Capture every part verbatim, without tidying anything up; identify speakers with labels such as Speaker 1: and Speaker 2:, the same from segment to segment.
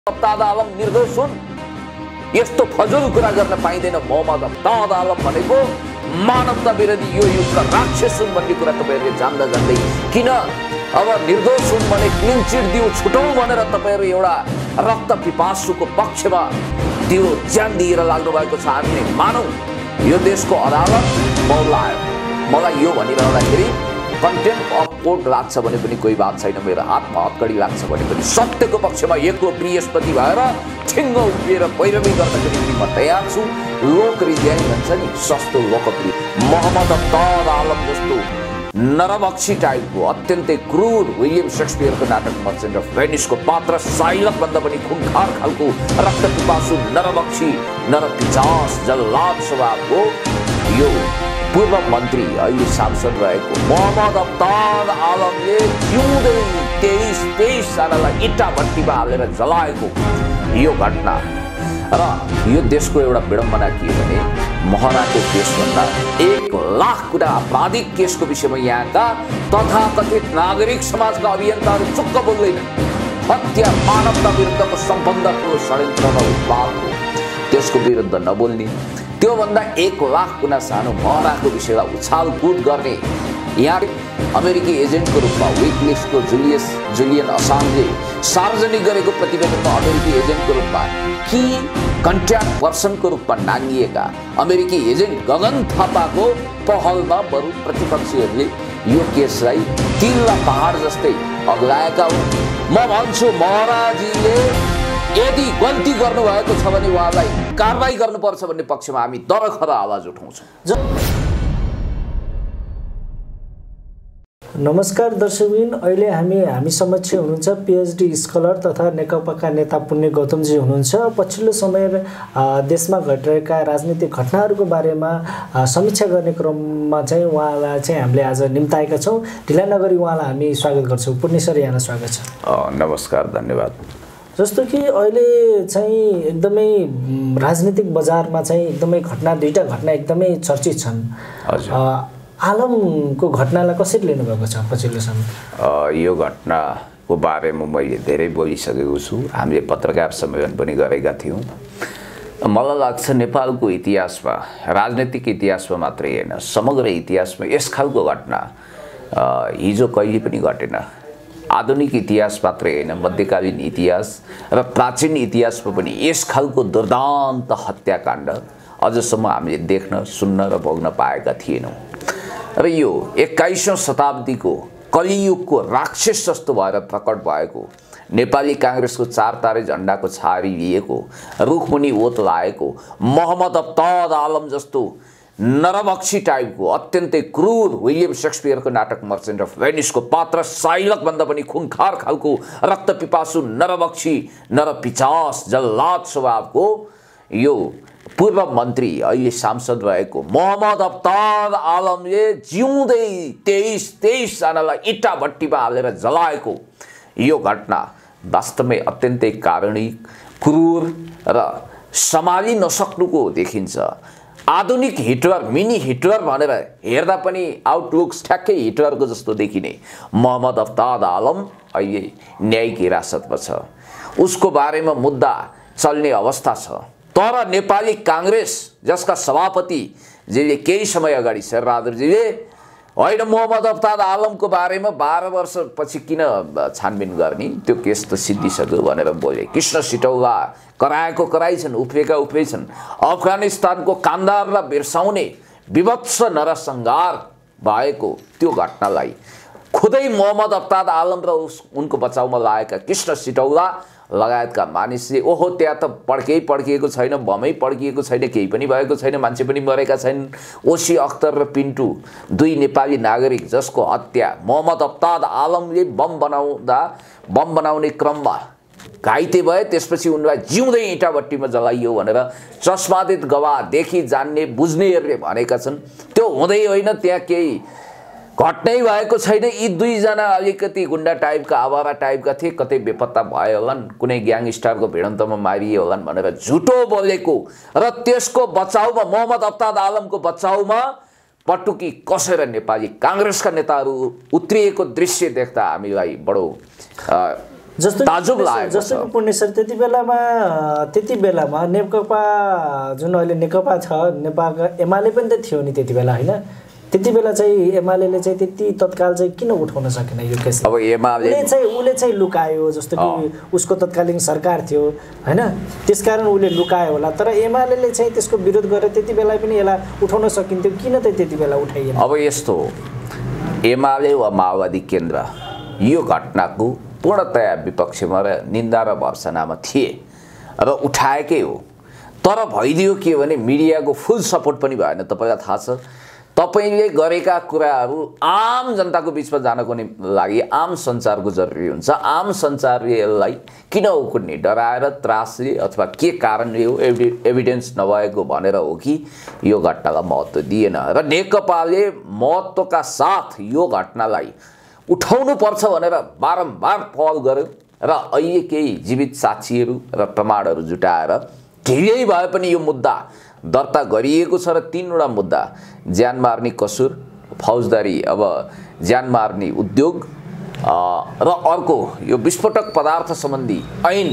Speaker 1: अफ्ताब आलम निर्दोष हुन् यस्तो फजुल कुरा गर्न पाइँदैन। मोहम्मद अफ्ताब आलम भनेको मानवता विरोधी यो युगका राक्षस हुन् भन्ने कुरा तपाईहरुले जान्दा जान्दै किन अब निर्दोष हुन् भने क्लिन चिट दिउ छुटौं भनेर तपाईहरु एउटा रक्त पिपासुको पक्षमा दियो ज्यान दिएर लाग्नु भएको छ। हामीले मानौ यो देशको अदालत मौलायो। मलाई यो भनिरहँदाखेरि कन्टेम्प्ट अफ कोर्ट लाग्छ भने पनि कोही बात छैन, मेरो हातमा हतकडी लाग्छ भने पनि सत्यको पक्षमा एकको बृहस्पति भएर ठिङ्ग उभिएर पैरवी गर्नको निम्ति म तयार छु। लोकहृदय भन्छ नि सस्तो लोकप्रिय मोहम्मद अफ्ताब आलम जस्तो नरभक्षी टाइपको अत्यन्तै क्रूर विलियम शेक्सपियरको नाटक मर्चेन्ट अफ भेनिसको पात्र साइलक भन्दा पनि खुनखार खालको रक्त पिपासु नरभक्षी नरपिचास जल्लाद स्वभावको यो पूर्व मन्त्री अहिले सांसद रहेको मोहम्मद अफ्ताब आलमले जिउँदै तेइस तेइस जनालाई इट्टा भट्टीमा हालेर जलाएको यो घटना र यो देशको एउटा विडम्बना के भने महराको केसभन्दा एक लाख कुरा आपराधिक केसको विषयमा यहाँका तथाकथित नागरिक समाजका अभियन्ताहरू चुक्क बोल्दैन। हत्या मानवता विरुद्धको सम्बन्धको षड्यन्त्र र उत्पाद हो, त्यसको विरुद्ध नबोल्ने, त्योभन्दा एक लाख गुणा सानो महराको विषयलाई उछालकुद गर्ने यहाँ अमेरिकी एजेन्टको रूपमा विकिलिक्सको जुलियस जुलियन असान्जले सार्वजनिक गरेको प्रतिवेदनमा अमेरिकी एजेन्टको रूपमा कि कन्ट्याक्ट पर्सनको रूपमा नाङ्गिएका अमेरिकी एजेन्ट गगन थापाको पहलमा बरु प्रतिपक्षीहरूले यो केसलाई तिल्ला पहाड जस्तै अग्लाएका हुन्। म भन्छु महराजीले यदि गल्ती गर्नुभएको छ भने उहाँलाई कारबाही गर्नुपर्छ भन्ने पक्षमा हामी दरखर आवाज उठाउँछौँ।
Speaker 2: नमस्कार दर्शकबिन, अहिले हामी हामी समक्ष हुनुहुन्छ पीएचडी स्कलर तथा नेकपाका नेता पुण्य गौतमजी हुनुहुन्छ। पछिल्लो समय देशमा घटिरहेका राजनीतिक घटनाहरूको बारेमा समीक्षा गर्ने क्रममा चाहिँ उहाँलाई चाहिँ हामीले आज निम्ताएका छौँ। ढिला नगरी उहाँलाई हामी स्वागत गर्छौँ। पुण्य सर, यहाँलाई स्वागत छ।
Speaker 1: नमस्कार, धन्यवाद।
Speaker 2: जस्तो कि अहिले चाहिँ एकदमै राजनीतिक बजारमा चाहिँ एकदमै घटना दुईटा घटना एकदमै चर्चित छन्। आलमको घटनालाई कसरी लिनुभएको छ पछिल्लो समय?
Speaker 1: यो घटनाको बारेमा मैले धेरै बोलिसकेको छु, हामीले पत्रकार सम्मेलन पनि गरेका थियौँ। मलाई लाग्छ नेपालको इतिहासमा, राजनीतिक इतिहासमा मात्रै होइन समग्र इतिहासमा यस खालको घटना हिजो कहिले पनि घटेन। आधुनिक इतिहास मात्रै होइन, मध्यकालीन इतिहास र प्राचीन इतिहासमा पनि यस खालको दुर्दान्त हत्याकाण्ड अझसम्म हामीले देख्न सुन्न र भोग्न पाएका थिएनौँ। र यो एक्काइसौँ शताब्दीको कलियुगको राक्षस जस्तो भएर प्रकट भएको नेपाली काङ्ग्रेसको चार तारे झन्डाको छारी लिएको रुखमुनि ओत लागेको मोहम्मद अफ्ताब आलम जस्तो नरभक्षी टाइपको अत्यन्तै क्रूर विलियम शेक्सपियरको नाटक मर्चेन्ट अफ भेनिसको पात्र साइलक भन्दा पनि खुनखार खालको रक्त पिपासु नरभक्षी नरपिचास जल्लाद स्वभावको यो पूर्व मन्त्री अहिले सांसद रहेको मोहम्मद अफ्ताब आलमले जिउँदै तेइस तेइस जनालाई इट्टा भट्टीमा हालेर जलाएको यो घटना वास्तवमै अत्यन्तै कारुणिक, क्रूर र सम्हालि नसक्नुको देखिन्छ। आधुनिक हिटलर, मिनी हिटलर भनेर हेर्दा पनि आउटलुक्स ठ्याक्कै हिटलरको जस्तो देखिने मोहम्मद अफ्ताब आलम अहिले न्यायिक हिरासतमा छ। उसको बारेमा मुद्दा चल्ने अवस्था छ। तर नेपाली काङ्ग्रेस जसका सभापतिजीले केही समय अगाडि शेरबहादुरजीले होइन मोहम्मद अफ्ताब आलमको बारेमा बाह्र वर्षपछि किन छानबिन गर्ने, त्यो केस त सिद्धिसक्यो भनेर बोले। कृष्ण सिटौला कराएको कराई छन्, उफ्रेका उफ्रै छन्। अफगानिस्तानको कान्दारलाई बिर्साउने विभत्स नरसंहार भएको त्यो घटनालाई खुदै मोहम्मद अफ्ताब आलम र उनको बचाउमा लागेका कृष्ण सिटौला लगायतका मानिसले ओहो त्यहाँ त पड्कै पड्किएको छैन, बमै पड्किएको छैन, केही पनि भएको छैन, मान्छे पनि मरेका छैनन्। ओसी अख्तर र पिन्टु दुई नेपाली नागरिक जसको हत्या मोहम्मद अफ्ताब आलमले बम बनाउँदा बम बनाउने क्रममा घाइते भए, त्यसपछि उनलाई जिउँदै इँटा भट्टीमा जलाइयो भनेर चस्मादित गवाह देखि जान्ने बुझ्नेहरूले भनेका छन्। त्यो हुँदै होइन, त्यहाँ केही घटनै भएको छैन। यी दुईजना अलिकति गुन्डा टाइपका आवारा टाइपका थिए, कतै बेपत्ता भए होलान्, कुनै ग्याङस्टरको भिडन्तमा मारिए होलान् भनेर झुटो बोलेको र त्यसको बचाउमा मोहम्मद अफ्ताब आलमको बचाउमा पटुकी कसेर नेपाली काङ्ग्रेसका नेताहरू उत्रिएको दृश्य देख्दा हामीलाई बडो
Speaker 2: जस्तो
Speaker 1: ताजुब लागेको
Speaker 2: जस्तो कि पुण्य सर त्यति बेलामा त्यति बेलामा नेकपा जुन अहिले नेकपा छ नेपालका एमाले पनि त थियो नि त्यति बेला होइन त्यति बेला चाहिँ एमाले चाहिँ त्यति तत्काल चाहिँ किन उठाउन सकेन यो केस
Speaker 1: अब एमाले
Speaker 2: चाहिँ उसले चाहिँ लुकायो जस्तो कि उसको तत्कालीन सरकार थियो होइन त्यसकारण उसले लुकायो होला तर एमाले चाहिँ त्यसको विरोध गरेर त्यति बेला पनि यसलाई उठाउन सकिन्थ्यो किन त त्यति बेला उठाइएन
Speaker 1: अब यस्तो एमाले वा माओवादी केन्द्र यो घटनाको पूर्णतया विपक्षमा र निन्दा र भर्सनामा थिए र उठाएकै हो तर भइदियो के भने मिडियाको फुल सपोर्ट पनि भएन तपाईँलाई थाहा छ तपाईले गरेका कुराहरू आम जनताको बीचमा जानको लागि आम सञ्चारको जरुरी हुन्छ आम सञ्चारले यसलाई किन उकुट्ने डराएर त्रासले अथवा के कारणले हो एभिडेन्स नभएको भनेर हो कि यो घटनालाई महत्त्व दिएन र नेकपाले महत्त्वका साथ यो घटनालाई उठाउनु पर्छ भनेर बारम्बार पहल गर्यो र अहिले केही जीवित साक्षीहरू र प्रमाणहरू जुटाएर ढिलै भए पनि यो मुद्दा दर्ता गरिएको छ र तीनवटा मुद्दा ज्यान मार्ने कसुर फौजदारी अब ज्यान मार्ने उद्योग र अर्को यो विस्फोटक पदार्थ सम्बन्धी ऐन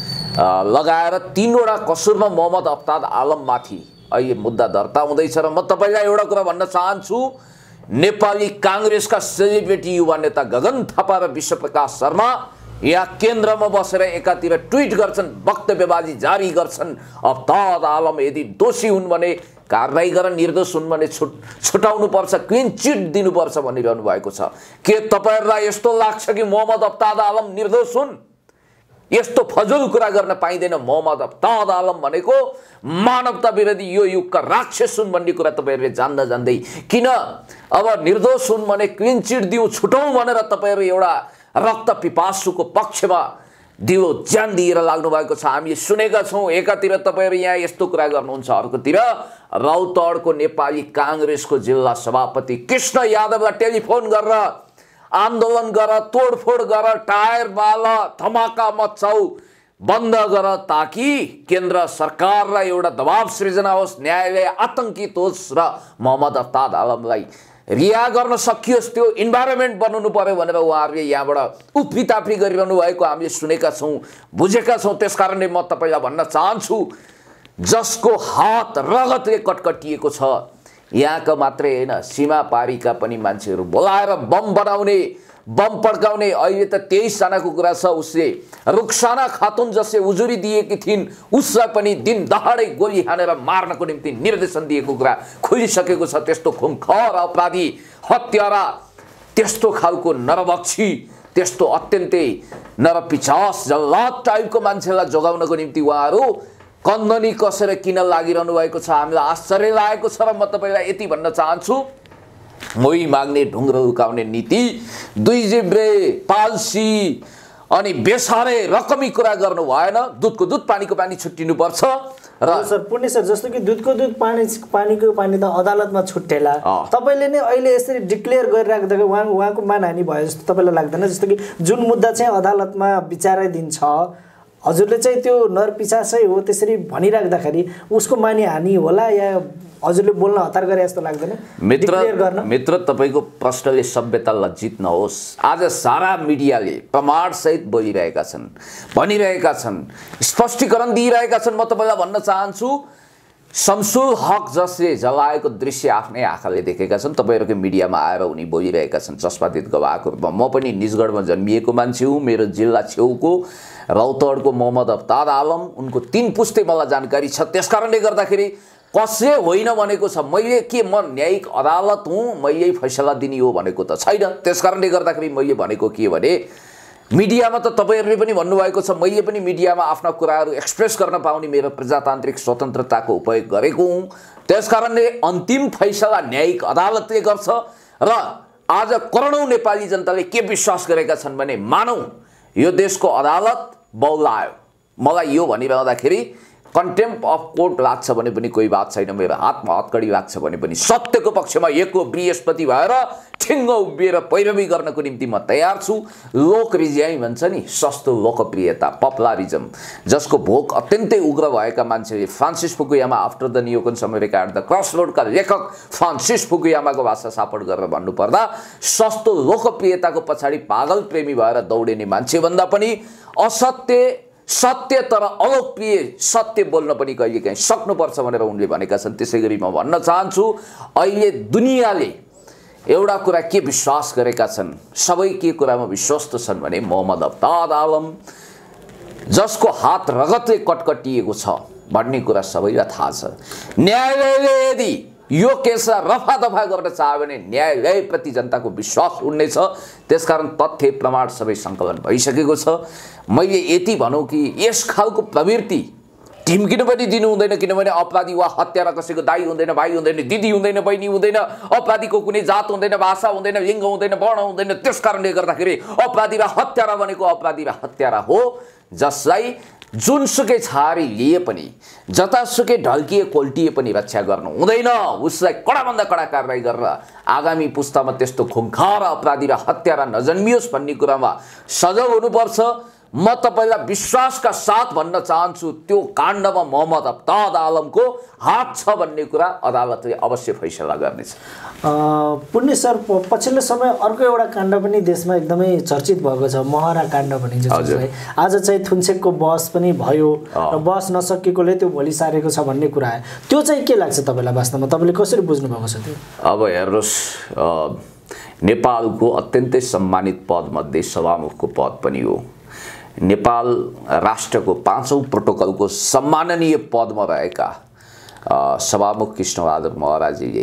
Speaker 1: लगाएर तीनवटा कसुरमा मोहम्मद अफ्ताब आलममाथि अहिले मुद्दा दर्ता हुँदैछ र म तपाईलाई एउटा कुरा भन्न चाहन्छु नेपाली कांग्रेसका सेलिब्रिटी युवा नेता गगन थापा र विश्वप्रकाश शर्मा यहाँ केन्द्रमा बसेर एकातिर ट्विट गर्छन् वक्तव्यबाजी जारी गर्छन् अफ्ताब आलम यदि दोषी हुन् भने कारबाही गरेर निर्दोष हुन् भने छुट छुटाउनु पर्छ क्लिन चिट दिनुपर्छ भनिरहनु भएको छ के तपाईहरुलाई यस्तो लाग्छ कि मोहम्मद अफ्ताब आलम निर्दोष हुन् यस्तो फजुल कुरा गर्न पाइदैन मोहम्मद अफ्ताब आलम भनेको मानवता विरोधी यो युगका राक्षस हुन् भन्ने कुरा तपाईहरुले जान्दा जान्दै किन अब निर्दोष हुन् भने क्लिन चिट दिउ छुटाउँ भनेर तपाईहरु एउटा रक्त पिपासुको पक्षमा दियो ज्यान दिएर लाग्नु भएको छ हामीले सुनेका छौं एकातिर तपाईहरु यहाँ यस्तो कुरा गर्नुहुन्छ अर्कोतिर रौतहटको नेपाली कांग्रेसको जिल्ला सभापति कृष्ण यादवलाई टेलिफोन गरेर आन्दोलन गर तोडफोड गर टायर बाल धमाका मचाऊ बन्द गर ताकि केन्द्र सरकारलाई एउटा दबाव सृजना होस् न्यायालय आतंकित होस् र मोहम्मद अफ्ताब आलमलाई रिहा गर्न सकियोस् त्यो इन्भाइरोमेन्ट बनाउनु पर्यो भनेर उहाँहरूले यहाँबाट उफ्रीताफ्री गरिरहनु भएको हामीले सुनेका छौं बुझेका छौं त्यसकारणले म तपाईलाई भन्न चाहन्छु जसको हात रगतले कटकटिएको छ यहाँका मात्रै हैन सीमा पारीका पनि मान्छेहरू बोलाएर बम बनाउने बम पड्काउने अहिले त तेइस जनाको कुरा छ उसले रुक्साना खातुन जसले उजुरी दिएकी थिइन् उसलाई पनि दिन दहाडै गोली हानेर मार्नको निम्ति निर्देशन दिएको कुरा खुलिसकेको छ त्यस्तो खुमखर अपराधी हत्यारा त्यस्तो खालको नरभक्षी त्यस्तो अत्यन्तै नरपिचास जल्लाद टाइपको मान्छेलाई जोगाउनको निम्ति उहाँहरू कन्दनी कसेर किन लागिरहनु भएको छ हामीलाई आश्चर्य लागेको छ र म तपाईलाई यति भन्न चाहन्छु मोही माग्ने ढुङ्ग्रो उकाउने नीति दुई जिब्रे पाल्सी अनि बेसारे रकमी कुरा गर्नु भएन दुधको दुध पानीको पानी छुट्टिनु पर्छ र
Speaker 2: सर पुण्य सर जस्तो कि दुधको दुध पानी पानीको पानी त अदालतमा छुट्टेला तपाईले नै अहिले यसरी डिक्लेयर गरिराख्दा उहाँ उहाँको मानहानि भयो जस्तो तपाईलाई लाग्दैन जस्तो कि जुन मुद्दा चाहिँ अदालतमा विचाराधीन छ हजुरले चाहिँ त्यो नरपिचासै हो त्यसरी भनिराख्दाखेरि उसको मानहानि होला या हजुरले बोल्न हतार गरे जस्तो लाग्दैन
Speaker 1: मित्र मित्र तपाईको प्रश्नले सभ्यता लज्जित नहोस् आज सारा मिडियाले प्रमाण सहित बोलिरहेका छन् भनिरहेका छन् स्पष्टीकरण दिइरहेका छन् म तपाईलाई भन्न चाहन्छु शमसुल हक जसले जलाएको दृश्य आफ्नै आँखाले देखेका छन् तपाईहरुको मिडियामा आएर उनी बोलिरहेका छन् चस्पादित गवाहको रूपमा म पनि निजगढमा जन्मिएको मान्छे हुँ मेरो जिल्ला छेउको रौतहटको मोहम्मद अफ्ताब आलम उनको तीन पुस्ते मलाई जानकारी छ त्यसकारणले गर्दाखेरि कसले होइन भनेको छ मैले के म न्यायिक अदालत हुँ मैले फैसला दिने हो भनेको त छैन त्यसकारणले गर्दाखेरि मैले भनेको के भने मिडियामा त तपाईहरुले पनि भन्नुभएको छ मैले पनि मिडियामा आफ्ना कुराहरू एक्सप्रेस गर्न पाउने मेरो प्रजातान्त्रिक स्वतन्त्रताको उपयोग गरेको हुँ त्यसकारणले अन्तिम फैसला न्यायिक अदालतले गर्छ र आज करोडौं नेपाली जनताले के विश्वास गरेका छन् भने मानौ यो देशको अदालत बौलायो मलाई यो भनिरहँदाखेरि कन्टेम्प्ट अफ कोर्ट लाग्छ भने पनि कोही बात छैन मेरो हातमा हतकडी लाग्छ भने पनि सत्यको पक्षमा एकको बृहस्पति भएर ठिङ्ग उभिएर पैरवी गर्नको निम्ति म तयार छु लोक रिज्याइ भन्छ नि सस्तो लोकप्रियता पपुलरिजम जसको भोक अत्यन्तै उग्र भएका मान्छेले Francis Fukuyama after the New York America at the क्रसरोडका लेखक फ्रान्सिस फुकुयामाको भाषा सापट गरेर भन्नुपर्दा सस्तो लोकप्रियताको पछाडि पागल प्रेमी भएर दौडिने मान्छे भन्दा पनि असत्य सत्य तर अलोकप्रिय सत्य बोल्न पनि कहिलेकाहीँ सक्नुपर्छ भनेर उनले भनेका छन्। त्यसै गरी म भन्न चाहन्छु अहिले दुनियाँले एउटा कुरा के विश्वास गरेका छन्, सबै के कुरामा विश्वस्त छन् भने मोहम्मद अफ्ताब आलम जसको हात रगतले कटकटिएको छ भन्ने कुरा सबैलाई थाहा छ। न्यायालयले यदि यो केसलाई रफा दफा गर्न चाह्यो भने न्यायालयप्रति जनताको विश्वास उड्नेछ। त्यसकारण तथ्य प्रमाण सबै सङ्कलन भइसकेको छ। मैले यति भनौँ कि यस खालको प्रवृत्ति ढिम्किनु पनि दिनु हुँदैन, किनभने अपराधी वा हत्यारा कसैको दाइ हुँदैन, भाइ हुँदैन, दिदी हुँदैन, बहिनी हुँदैन, अपराधीको कुनै जात हुँदैन, भाषा हुँदैन, लिङ्ग हुँदैन, वर्ण हुँदैन। त्यस कारणले गर्दाखेरि अपराधी र हत्यारा भनेको अपराधी र हत्यारा हो, जसलाई जुनसुकै छारी लिए पनि जतासुकै ढल्किए कोल्टिए पनि रक्षा गर्नु हुँदैन। उसलाई कडाभन्दा कडा कारवाही गरेर आगामी पुस्तामा त्यस्तो खुङ्खार अपराधी र हत्यारा नजन्मियोस् भन्ने कुरामा सजग हुनुपर्छ। म तपाईलाई विश्वासका साथ भन्न चाहन्छु त्यो काण्डमा मोहम्मद अफ्ताब आलमको हात छ भन्ने कुरा अदालतले अवश्य फैसला गर्नेछ।
Speaker 2: पुण्य सर, पछिल्लो समय अर्को एउटा काण्ड पनि देशमा एकदमै चर्चित भएको छ, महरा काण्ड भनिन्छ जसलाई। आज चाहिँ थुन्सेकको बहस पनि भयो र बहस नसकेकोले त्यो भोलि सारेको छ भन्ने कुरा आयो। त्यो चाहिँ के लाग्छ तपाईँलाई वास्तवमा, तपाईँले कसरी बुझ्नु भएको छ त्यो?
Speaker 1: अब हेर्नुहोस्, नेपालको अत्यन्तै सम्मानित पदमध्ये सभामुखको पद पनि हो। नेपाल राष्ट्रको पाँचौं प्रोटोकलको सम्माननीय पदमा रहेका सभामुख कृष्णबहादुर महराजीले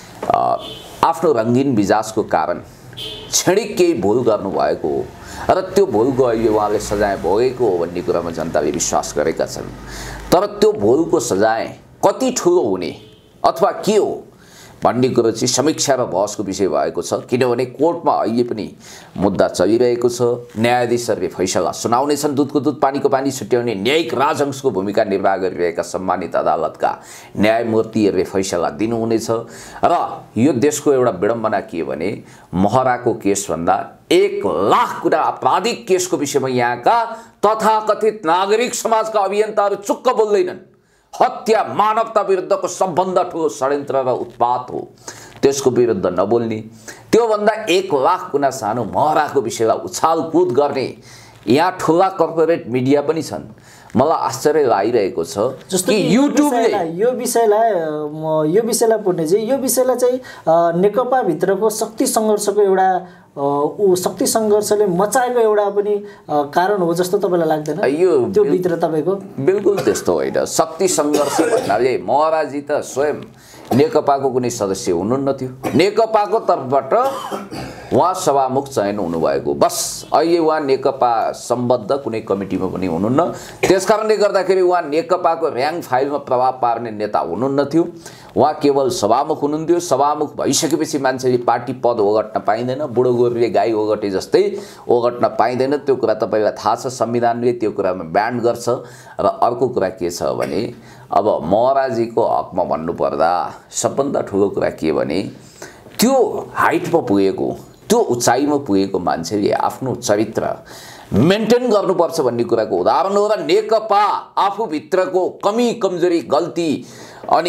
Speaker 1: आफ्नो रङ्गीन मिजाजको कारण क्षणिक केही भुल गर्नुभएको हो र त्यो भुलको अहिले उहाँले सजाय भोगेको हो भन्ने कुरामा जनताले विश्वास गरेका छन्। तर त्यो भुलको सजाय कति ठुलो हुने अथवा के हो भन्ने कुरो चाहिँ समीक्षा र बहसको विषय भएको छ। किनभने कोर्टमा अहिले पनि मुद्दा चलिरहेको छ। न्यायाधीशहरूले फैसला सुनाउनेछन्। दुधको दुध पानीको पानी छुट्याउने न्यायिक राजहंसको भूमिका निर्वाह गरिरहेका सम्मानित अदालतका न्यायमूर्तिहरूले फैसला दिनुहुनेछ। र यो देशको एउटा विडम्बना के भने महराको केसभन्दा एक लाख कुरा आपराधिक केसको विषयमा यहाँका तथाकथित नागरिक समाजका अभियन्ताहरू चुक्क बोल्दैनन्। हत्या मानवता विरुद्धको सबभन्दा ठुलो षड्यन्त्र र उत्पात हो, त्यसको विरुद्ध नबोल्ने, त्योभन्दा एक लाख गुणा सानो महराको विषयलाई उछालकुद गर्ने यहाँ ठुला कर्पोरेट मिडिया पनि छन्। मलाई आश्चर्य लागिरहेको छ
Speaker 2: जस्तो कि युट्युबले यो विषयलाई यो विषयलाई पुर्ने चाहिँ यो विषयलाई चाहिँ नेकपा भित्रको शक्ति सङ्घर्षको एउटा ऊ शक्ति सङ्घर्षले मचाएको एउटा पनि कारण हो जस्तो तपाईँलाई लाग्दैन?
Speaker 1: यो
Speaker 2: त्यो भित्र तपाईँको
Speaker 1: बिल्कुल त्यस्तो होइन। शक्ति सङ्घर्ष भन्नाले महराजी त स्वयं नेकपाको कुनै सदस्य हुनुहुन्न थियो। नेकपाको तर्फबाट उहाँ सभामुख चयन हुनुभएको, बस अहिले उहाँ नेकपा सम्बद्ध कुनै कमिटीमा पनि हुनुहुन्न। त्यसकारणले गर्दाखेरि उहाँ नेकपाको र्याङ्क फाइलमा प्रभाव पार्ने नेता हुनुहुन्न थियो। उहाँ केवल सभामुख हुनुहुन्थ्यो। सभामुख भइसकेपछि मान्छेले पार्टी पद ओगट्न पाइँदैन। बुढो गोरुले गाई ओगटे जस्तै ओगट्न पाइँदैन। त्यो कुरा तपाईँलाई थाहा छ, संविधानले त्यो कुरामा ब्यान गर्छ। र अर्को कुरा के छ भने अब महराजीको हकमा भन्नुपर्दा सबभन्दा ठुलो कुरा के भने त्यो हाइटमा पुगेको, त्यो उचाइमा पुगेको मान्छेले आफ्नो चरित्र मेन्टेन गर्नुपर्छ भन्ने कुराको उदाहरण हो। र नेकपा आफूभित्रको कमी कमजोरी गल्ती अनि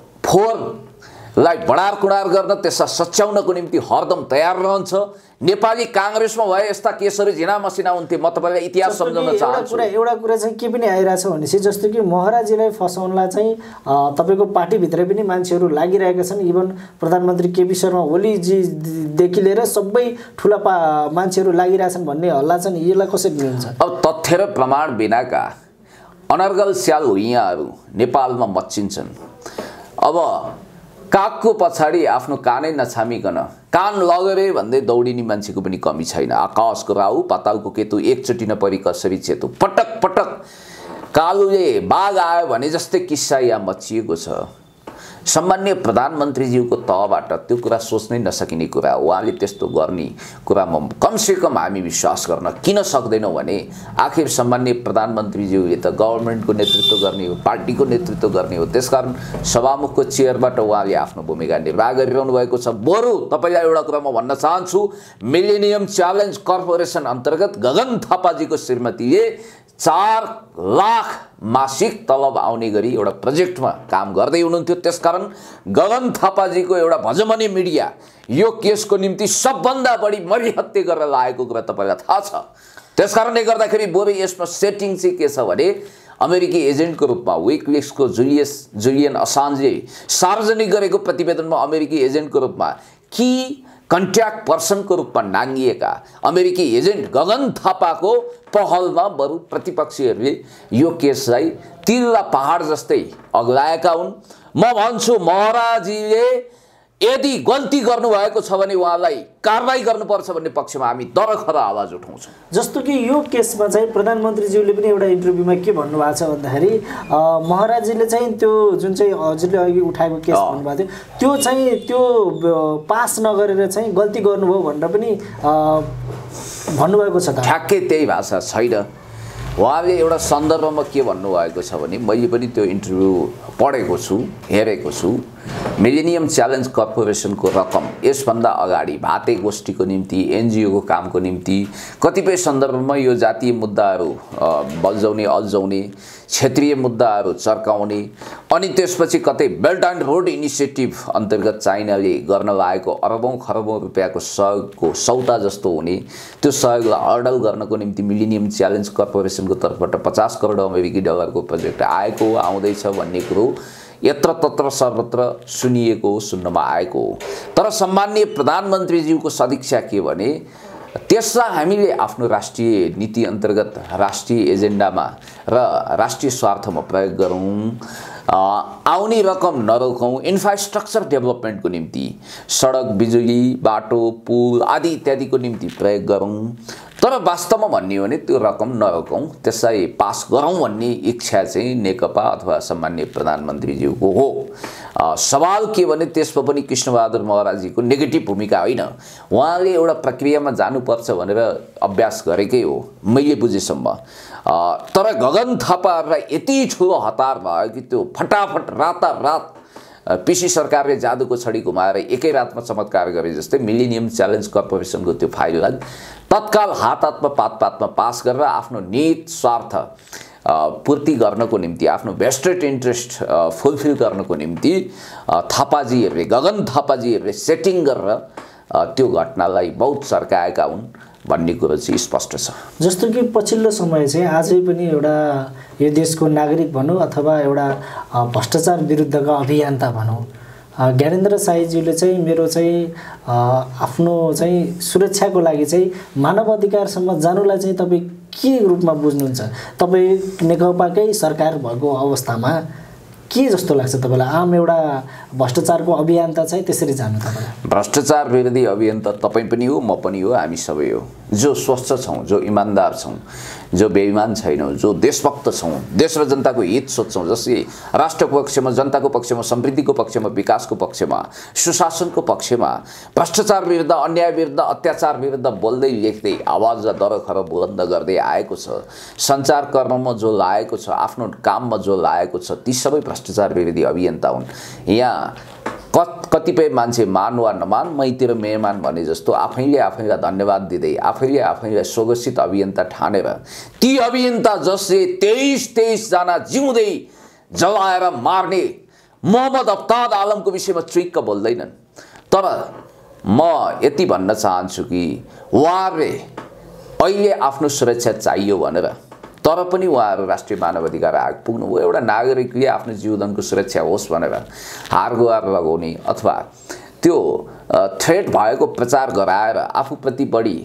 Speaker 1: फोहोरलाई बढार कुडार गर्न त्यसलाई सच्याउनको निम्ति हरदम तयार रहन्छ। नेपाली काङ्ग्रेसमा भए यस्ता केसहरू झिना मसिना हुन्थे। म तपाईँलाई इतिहास सम्झाउन चाहन्छु।
Speaker 2: एउटा एउटा कुरा चाहिँ के पनि आइरहेछ भनेपछि जस्तो कि महराजीलाई फसाउनलाई चाहिँ तपाईँको पार्टीभित्रै पनि मान्छेहरू लागिरहेका छन्। इभन प्रधानमन्त्री केपी शर्मा ओलीजीदेखि लिएर सबै ठुला पा मान्छेहरू लागिरहेछन् भन्ने हल्ला छन्। यसलाई कसरी लिनुहुन्छ?
Speaker 1: अब तथ्य र प्रमाण बिनाका अनर्गल स्याल हुइयाहरू नेपालमा मच्चिन्छन्। अब कागको पछाडि आफ्नो कानै नछामिकन कान लगरे भन्दै दौडिने मान्छेको पनि कमी छैन। आकाशको राहु पातालको केतु एकचोटि नपरि कसरी चेतु, पटक पटक कालुले बाघ आयो भने जस्तै किस्सा यहाँ मचिएको छ। सम्मान्य प्रधानमन्त्रीज्यूको तहबाट त्यो कुरा सोच्नै नसकिने कुरा हो। उहाँले त्यस्तो गर्ने कुरामा कमसेकम हामी विश्वास गर्न किन सक्दैनौँ भने आखिर सम्मान्य प्रधानमन्त्रीज्यूले त गभर्मेन्टको नेतृत्व गर्ने हो, पार्टीको नेतृत्व गर्ने हो। त्यसकारण सभामुखको चेयरबाट उहाँले आफ्नो भूमिका निर्वाह गरिरहनु भएको छ। बरु तपाईँलाई एउटा कुरा म भन्न चाहन्छु, मिलेनियम च्यालेन्ज कर्पोरेसन अन्तर्गत गगन थापाजीको श्रीमतीले चार लाख मासिक तलब आउने गरी एउटा प्रोजेक्टमा काम गर्दै हुनुहुन्थ्यो। त्यसकारण गगन थापाजीको एउटा भजमनी मिडिया यो केसको निम्ति सबभन्दा बढी मरिहत्ते गरेर लागेको कुरा तपाईँलाई थाहा छ। त्यसकारणले गर्दाखेरि बरु यसमा सेटिङ चाहिँ के छ भने अमेरिकी एजेन्टको रूपमा विकिलिक्सको जुलियस जुलियन असान्जे सार्वजनिक गरेको प्रतिवेदनमा अमेरिकी एजेन्टको रूपमा कि कन्ट्याक्ट पर्सनको रूपमा नाङ्गिएका अमेरिकी एजेन्ट गगन थापाको पहलमा बरु प्रतिपक्षीहरूले यो केसलाई तिल्ला पहाड जस्तै अग्लाएका हुन्। म भन्छु महराजीले यदि गल्ती गर्नुभएको छ भने उहाँलाई कारबाही गर्नुपर्छ भन्ने पक्षमा हामी दरखर आवाज उठाउँछौँ।
Speaker 2: जस्तो कि यो केसमा चाहिँ प्रधानमन्त्रीज्यूले पनि एउटा इन्टरभ्यूमा के भन्नुभएको छ भन्दाखेरि महराजीले चाहिँ त्यो जुन चाहिँ हजुरले अघि उठाएको केस भन्नुभएको थियो त्यो चाहिँ त्यो पास नगरेर चाहिँ गल्ती गर्नुभयो भनेर पनि भन्नुभएको छ। त
Speaker 1: ठ्याक्कै त्यही भाषा छैन। उहाँले एउटा सन्दर्भमा के भन्नुभएको छ भने मैले पनि त्यो इन्टरभ्यू पढेको छु, हेरेको छु। मिलेनियम च्यालेन्ज कर्पोरेसनको रकम यसभन्दा अगाडि भाते गोष्ठीको निम्ति एनजिओको कामको निम्ति कतिपय सन्दर्भमा यो जातीय मुद्दाहरू बल्झाउने अल्झाउने क्षेत्रीय मुद्दाहरू चर्काउने अनि त्यसपछि कतै बेल्ट एन्ड रोड इनिसिएटिभ अन्तर्गत चाइनाले गर्न लागेको अरबौं खरबौं रुपियाँको सहयोगको सौदा जस्तो हुने त्यो सहयोगलाई हर्डल गर्नको निम्ति मिलेनियम च्यालेन्ज कर्पोरेसनको तर्फबाट पचास करोड अमेरिकी डलरको प्रोजेक्ट आएको आउँदैछ भन्ने कुरो यत्र तत्र सर्वत्र सुनिएको सुन्नमा आएको हो। तर सम्माननीय प्रधानमन्त्रीज्यूको सदिक्षा के भने त्यसलाई हामीले आफ्नो राष्ट्रिय नीति अन्तर्गत राष्ट्रिय एजेन्डामा र राष्ट्रिय स्वार्थमा प्रयोग गरौँ, आउने रकम नरोकौँ, इन्फ्रास्ट्रक्चर डेभलपमेन्टको निम्ति सडक बिजुली बाटो पुल आदि इत्यादिको निम्ति प्रयोग गरौँ। तर वास्तवमा भन्ने हो भने त्यो रकम नरोकौँ, त्यसलाई पास गरौँ भन्ने इच्छा चाहिँ नेकपा अथवा सम्माननीय प्रधानमन्त्रीज्यूको हो। सवाल के भने त्यसमा पनि कृष्णबहादुर महराजीको नेगेटिभ भूमिका होइन। उहाँले एउटा प्रक्रियामा जानुपर्छ भनेर अभ्यास गरेकै हो मैले बुझेसम्म। तर गगन थापाहरूलाई यति ठुलो हतार भयो कि त्यो फटाफट रातारात पिसी सरकारले जादुको छडी घुमाएर एकै रातमा चमत्कार गरे जस्तै मिलेनियम च्यालेन्ज कर्पोरेसनको त्यो फाइललाई तत्काल हात हातमा पात पातमा पास गरेर आफ्नो निहित स्वार्थ पूर्ति गर्नको निम्ति आफ्नो भेस्टेड इन्ट्रेस्ट फुलफिल गर्नको निम्ति थापाजीहरूले गगन थापाजीहरूले सेटिङ गरेर त्यो घटनालाई बहुत सर्काएका हुन् भन्ने कुरो चाहिँ स्पष्ट छ।
Speaker 2: जस्तो कि पछिल्लो समय चाहिँ आजै पनि एउटा यो देशको नागरिक भनौँ अथवा एउटा भ्रष्टाचार विरुद्धका अभियन्ता भनौँ ज्ञानेन्द्र साईज्यूले चाहिँ मेरो चाहिँ आफ्नो चाहिँ सुरक्षाको लागि चाहिँ मानव अधिकारसम्म जानुलाई चाहिँ तपाईँ के रूपमा बुझ्नुहुन्छ? तपाईँ नेकपाकै सरकार भएको अवस्थामा के जस्तो लाग्छ तपाईँलाई? आम एउटा भ्रष्टाचारको अभियन्ता चाहिँ त्यसरी जानु तपाईँलाई?
Speaker 1: भ्रष्टाचार विरोधी अभियन्ता तपाईँ पनि हो, म पनि हो, हामी सबै हो। जो स्वस्थ छौँ, जो इमान्दार छौँ, जो बेइमान छैनौँ, जो देशभक्त छौँ, देश र जनताको हित सोच्छौँ, जसले राष्ट्रको पक्षमा, जनताको पक्षमा, समृद्धिको पक्षमा, विकासको पक्षमा, सुशासनको पक्षमा, भ्रष्टाचार विरुद्ध, अन्याय विरुद्ध, अत्याचार विरुद्ध बोल्दै लेख्दै आवाज दरखर बुलन्द गर्दै आएको छ, सञ्चार कर्ममा जो लागेको छ, आफ्नो काममा जो लागेको छ, ती सबै भ्रष्टाचार विरोधी अभियन्ता हुन्। यहाँ कत कतिपय मान्छे मान वा नमान मैतिर मेहमान भने जस्तो आफैले आफैलाई धन्यवाद दिँदै आफैले आफैलाई स्वघोषित अभियन्ता ठानेर ती अभियन्ता जसले तेइस तेइस जना जिउँदै जलाएर मार्ने मोहम्मद अफ्ताब आलमको विषयमा चुइक्क बोल्दैनन्। तर म यति भन्न चाहन्छु कि उहाँहरूले अहिले आफ्नो सुरक्षा चाहियो भनेर तर पनि उहाँहरू राष्ट्रिय मानवाधिकार आयोग पुग्नुभयो। एउटा नागरिकले आफ्नो जीवनको सुरक्षा होस् भनेर हारगुहार लगाउने अथवा त्यो थ्रेट भएको प्रचार गराएर आफूप्रति बढी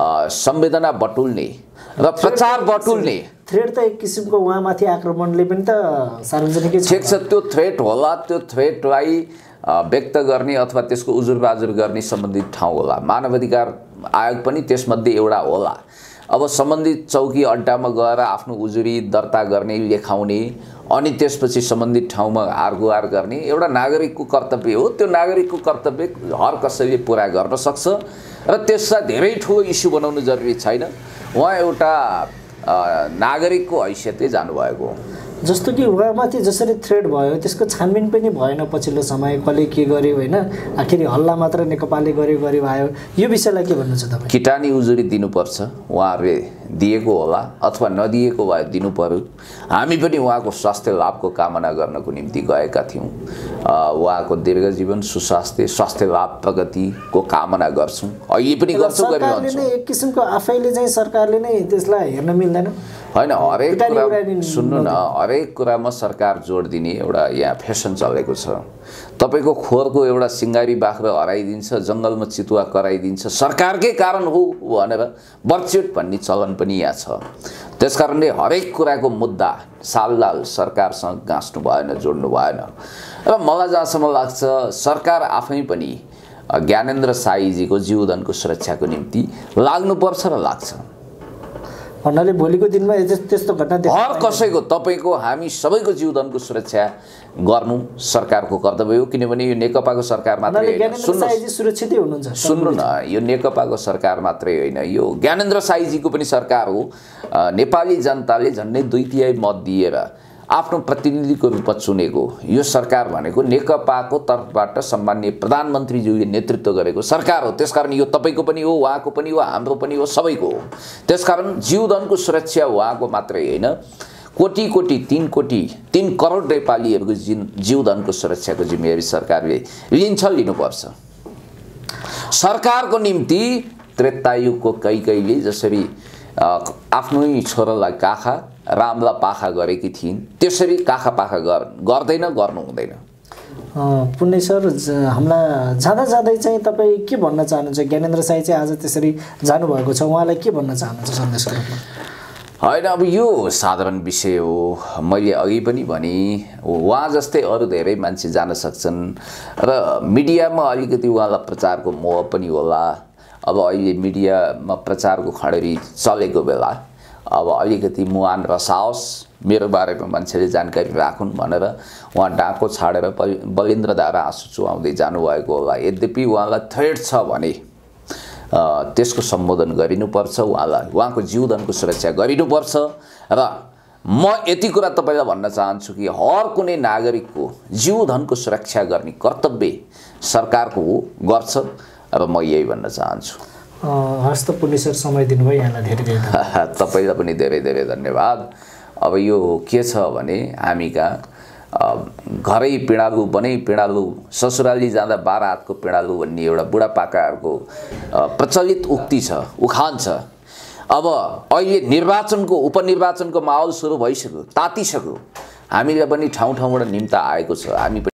Speaker 1: संवेदना बटुल्ने र प्रचार बटुल्ने
Speaker 2: थ्रेट त एक किसिमको उहाँमाथि आक्रमणले पनि त सार्वजनिकै
Speaker 1: ठिक छ। त्यो थ्रेट होला, त्यो थ्रेटलाई व्यक्त गर्ने अथवा त्यसको उजुरबाजुर गर्ने सम्बन्धित ठाउँ होला। मानवाधिकार आयोग पनि त्यसमध्ये एउटा होला। अब सम्बन्धित चौकी अड्डामा गएर आफ्नो उजुरी दर्ता गर्ने, लेखाउने अनि त्यसपछि सम्बन्धित ठाउँमा हारगुहार गर्ने एउटा नागरिकको कर्तव्य हो। त्यो नागरिकको कर्तव्य हर कसैले पुरा गर्न सक्छ र त्यसलाई धेरै ठुलो इस्यु बनाउनु जरुरी छैन। उहाँ एउटा नागरिकको हैसियतले जानुभएको हो।
Speaker 2: जस्तो कि उहाँमाथि जसरी थ्रेट भयो त्यसको छानबिन पनि भएन पछिल्लो समय, कसले के गर्यो होइन, आखिर हल्ला मात्र नेकपाले गर्यो गर्यो आयो। यो विषयलाई के भन्नुहुन्छ तपाईँ?
Speaker 1: किटानी उजुरी दिनुपर्छ। उहाँहरूले दिएको होला अथवा नदिएको भए दिनु पर्यो। हामी पनि उहाँको स्वास्थ्य लाभको कामना गर्नको निम्ति गएका थियौँ। उहाँको दीर्घ जीवन, सुस्वास्थ्य, स्वास्थ्य लाभ, प्रगतिको कामना गर्छौँ। अहिले पनि गर्छौँ, गरिरहन्छौँ।
Speaker 2: एक किसिमको आफैले चाहिँ सरकारले नै त्यसलाई हेर्न मिल्दैन
Speaker 1: होइन। हरेक कुरा सुन्नु न, हरेक कुरामा सरकार जोड दिने एउटा यहाँ फेसन चलेको छ। तपाईँको खोरको एउटा सिङ्गारी बाख्रा हराइदिन्छ, जङ्गलमा चितुवा कराइदिन्छ, सरकारकै कारण हो भनेर बर्चेट भन्ने चलन पनि यहाँ छ। त्यसकारणले हरेक कुराको मुद्दा साललाल सरकारसँग गाँच्नु भएन, जोड्नु भएन। र मलाई जहाँसम्म लाग्छ सरकार आफै पनि ज्ञानेन्द्र साईजीको जीवदानको सुरक्षाको निम्ति लाग्नुपर्छ र लाग्छ।
Speaker 2: भन्नाले भोलिको दिनमा त्यस्तो घटना
Speaker 1: हर कसैको, तपाईँको, हामी सबैको जीवदानको सुरक्षा गर्नु सरकारको कर्तव्य हो। किनभने यो नेकपाको सरकार मात्रै होइन,
Speaker 2: सुरक्षितै हुनुहुन्छ।
Speaker 1: सुन्नु न, यो नेकपाको सरकार मात्रै होइन, यो ज्ञानेन्द्र साईजीको पनि सरकार हो। नेपाली जनताले झन्डै दुई तिहाई मत दिएर आफ्नो प्रतिनिधिको रूपमा चुनेको यो सरकार भनेको नेकपाको तर्फबाट सम्माननीय प्रधानमन्त्रीज्यूले नेतृत्व गरेको सरकार हो। त्यसकारण यो तपाईँको पनि हो, उहाँको पनि हो, हाम्रो पनि हो, सबैको हो। त्यसकारण जीवदानको सुरक्षा उहाँको मात्रै होइन, कोटी कोटी तीन कोटी तीन करोड नेपालीहरूको जीवदानको सुरक्षाको जिम्मेवारी सरकारले लिन्छ, लिनुपर्छ। सरकारको निम्ति त्रेतायुगको कैकैले जसरी आफ्नै छोरालाई काखा रामलाई पाखा गरेकी थिइन्, त्यसरी काखा पाखा गर्दैन, गर्नु हुँदैन।
Speaker 2: पुण्य सर, हामीलाई जाँदा जाँदै चाहिँ तपाईँ के भन्न चाहनुहुन्छ? ज्ञानेन्द्र साई चाहिँ आज त्यसरी जानुभएको छ, उहाँलाई के भन्न चाहनुहुन्छ सन्देशको रूपमा?
Speaker 1: होइन, अब यो साधारण विषय हो। मैले अघि पनि भने उहाँ जस्तै अरू धेरै मान्छे जान सक्छन् र मिडियामा अलिकति उहाँलाई प्रचारको मोह पनि होला। अब अहिले मिडियामा प्रचारको खडेरी चलेको बेला अब अलिकति मुहान रसाओस्, मेरो बारेमा मान्छेले जानकारी राखुन् भनेर उहाँ डाको छाडेर बलिन्द्र धारा आँसु चुहाउँदै जानुभएको होला। यद्यपि उहाँलाई थ्रेट छ भने त्यसको सम्बोधन गरिनुपर्छ, उहाँलाई उहाँको जीवदानको सुरक्षा गरिनुपर्छ। र म यति कुरा तपाईँलाई भन्न चाहन्छु कि हर कुनै नागरिकको जीवधनको सुरक्षा गर्ने कर्तव्य सरकारको हो, गर्छ र म यही भन्न चाहन्छु।
Speaker 2: हस् त पुण्य सर, समय दिनुभयो, यहाँलाई धेरै धेरै धन्यवाद।
Speaker 1: तपाईँलाई पनि धेरै धेरै धन्यवाद। अब यो के छ भने हामी कहाँ घरै पिँडालु बनै पिँडालु, ससुराली जाँदा बाह्र हातको पिँडालु भन्ने एउटा बुढापाकाहरूको प्रचलित उक्ति छ, उखान छ। अब अहिले निर्वाचनको उपनिर्वाचनको माहौल सुरु भइसक्यो, तातिसक्यो। हामीलाई पनि ठाउँ ठाउँबाट निम्ता आएको छ। हामी